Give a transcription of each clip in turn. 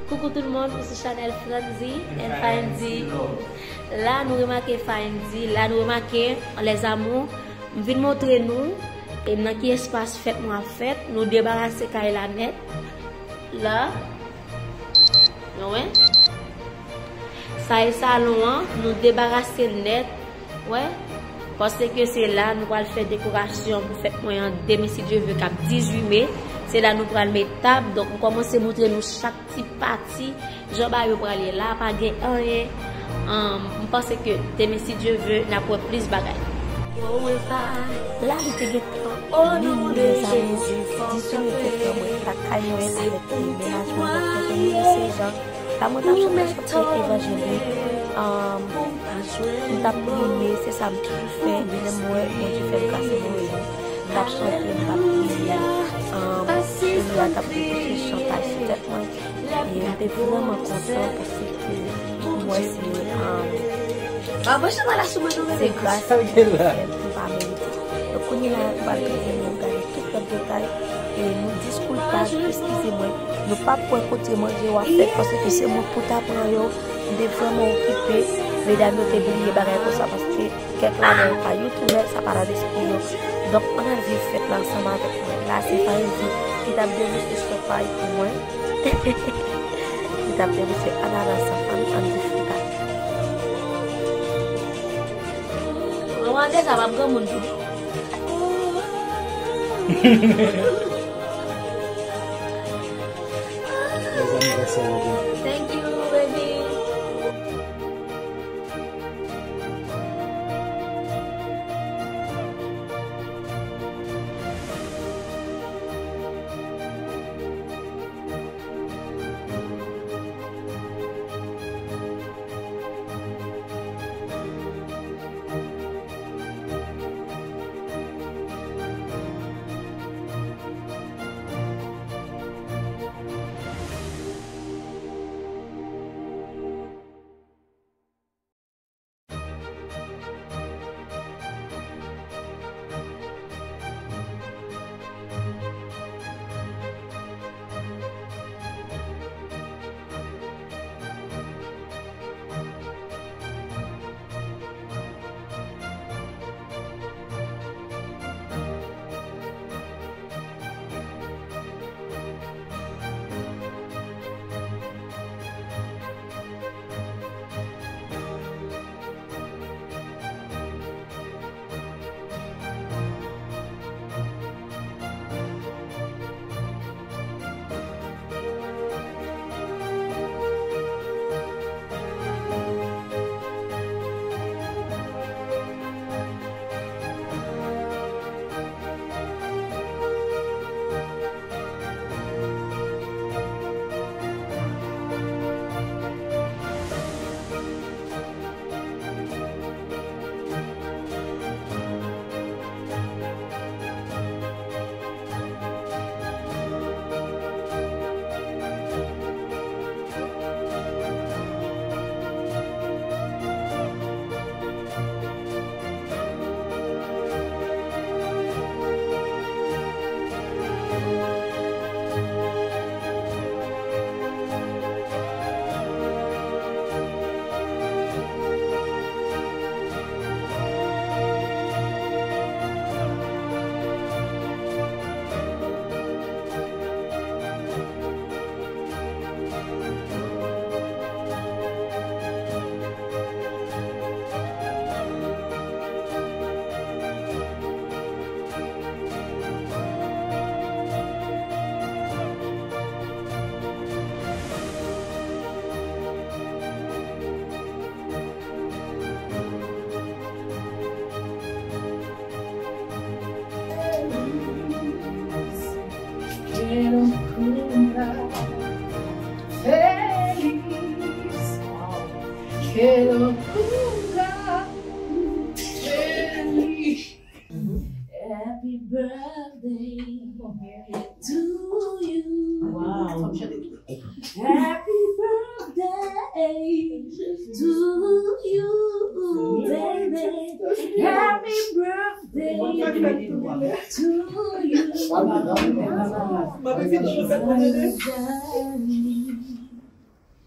Coucou tout le monde, c'est Chanel Franzi et Fanzi. Là, nous remarquons Fanzi, là, nous remarquons les amours. Je vais montrer nous, et dans quel espace fête-moi fête, nous débarrasser la net. Là, ouais. Ça est salon, nous débarrasser net, ouais. Parce que c'est là, nous allons faire décoration pour fête-moi en demi si Dieu veut, cap 18 mai. C'est là nous prenons mes tables, donc on commence à montrer nous chaque petite partie. Jean-Baptiste pour aller là, pas de rien. Je pense que demain si Dieu veut, n'a pas plus de bagages. Là, il te dit oh non, les amis, dis-moi que tu as caillé avec le ménagement de ces gens. Là, moi, je suis évangélique. Je t'ai prié, c'est ça que tu fais. Moi, tu fais le casser mon vie. Je t'ai chanté, je t'ai prié. Je t'ai prié, je chantais sur cette main. Et j'étais vraiment content parce que moi, c'est grâce à Dieu que je pas mérité. Donc, on est là, on va regarder tout le détail. Et nous discutons, excusez-moi, nous ne pas pour côté manger ou à faire parce que c'est mon pour t'apprendre, nous devons vraiment occuper. Mesdames, nous devons oublier pour ça parce que quelqu'un n'a pas YouTube, ça parle d'esprit. Donc, on a vu fait l'ensemble avec moi. Là, c'est pas une vie qui t'a bien vu ce soit pareil pour moi. Qui t'a bien vu c'est ananas en difficulté. On va dire ça va prendre mon dos. Thank you, baby. Que locura feliz. Happy birthday to you. Wow. Happy birthday to you, baby. Happy birthday to you.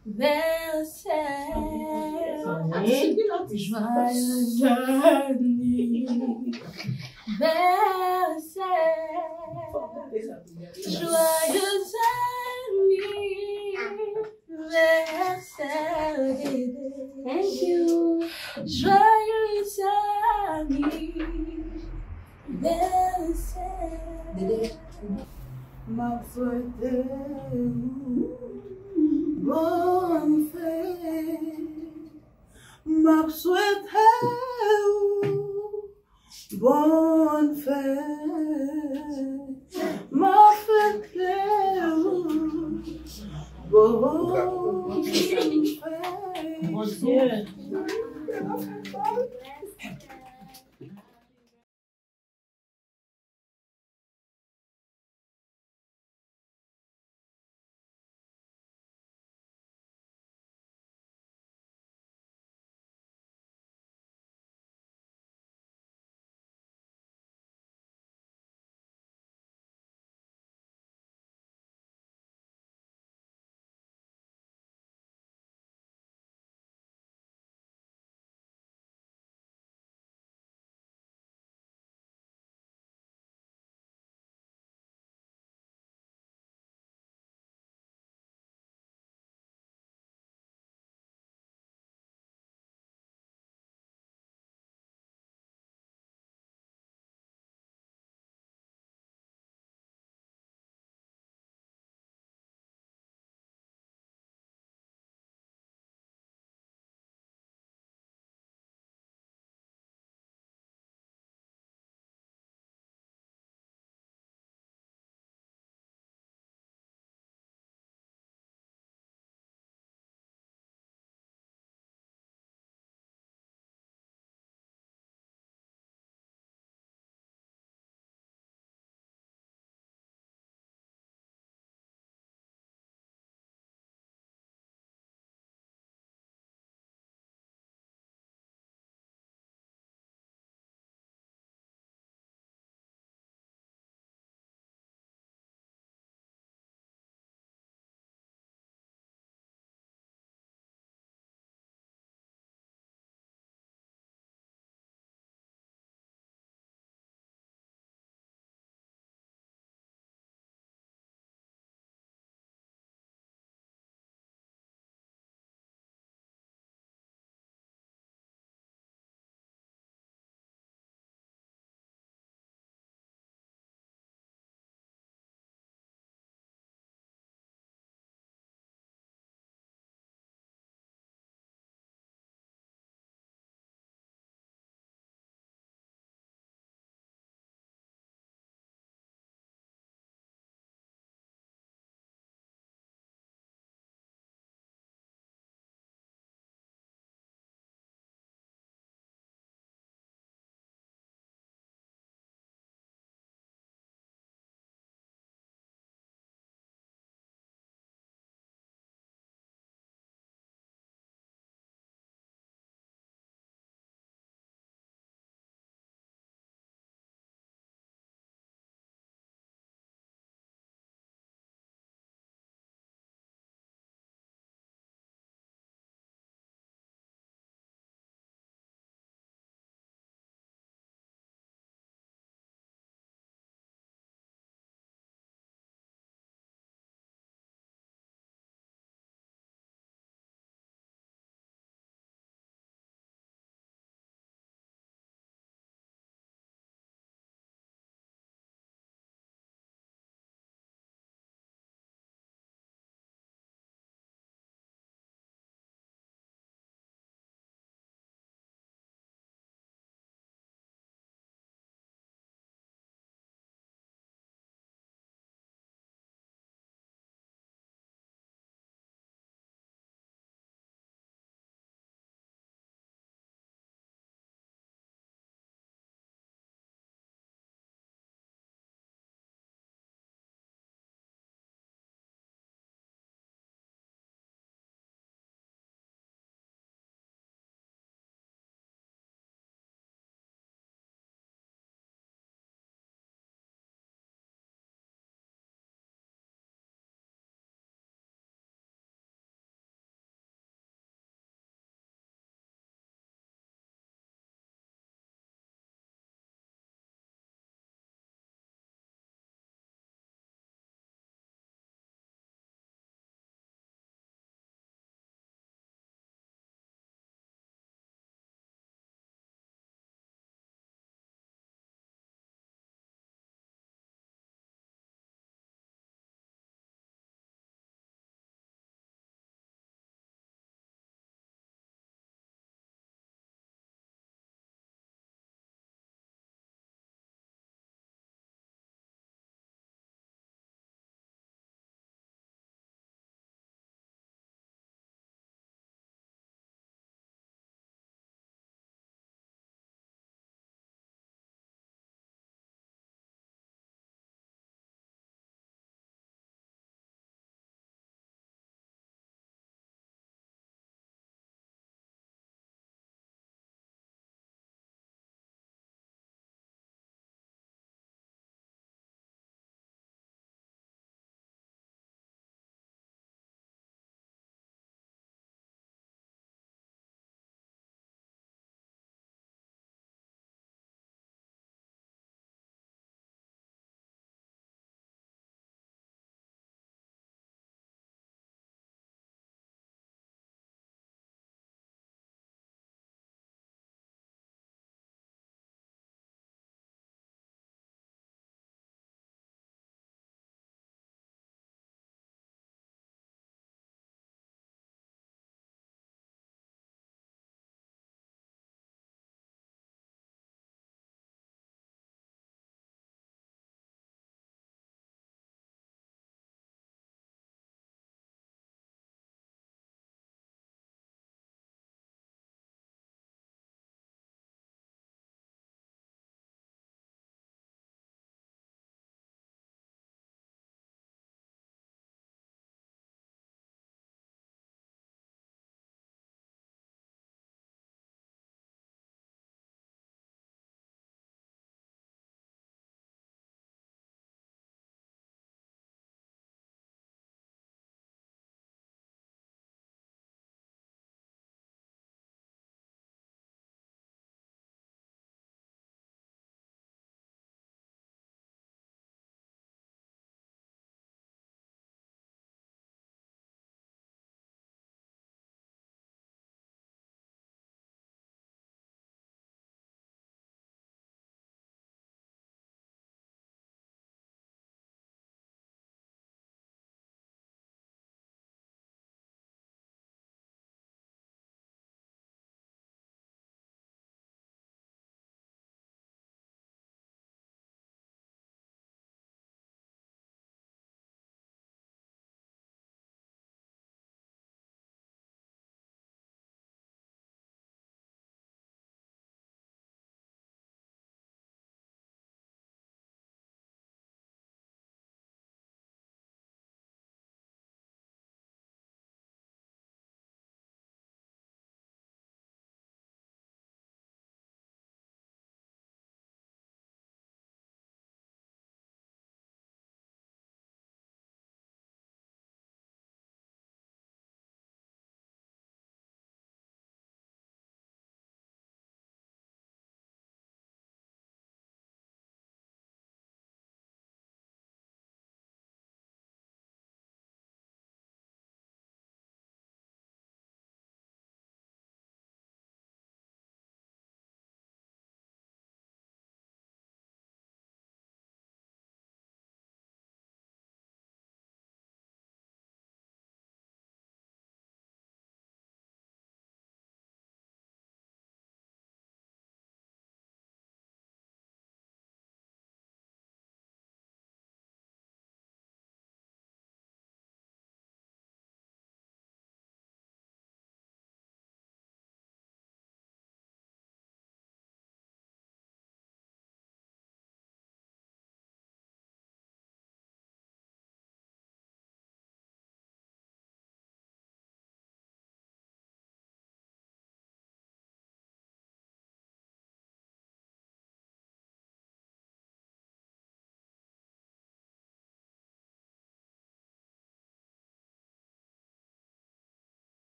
Thank you. Joyeux anniversaire. Ma fête, bonne fête. Ma souhaite, bonne fête. Ma fête, bonne fête. Mon Dieu.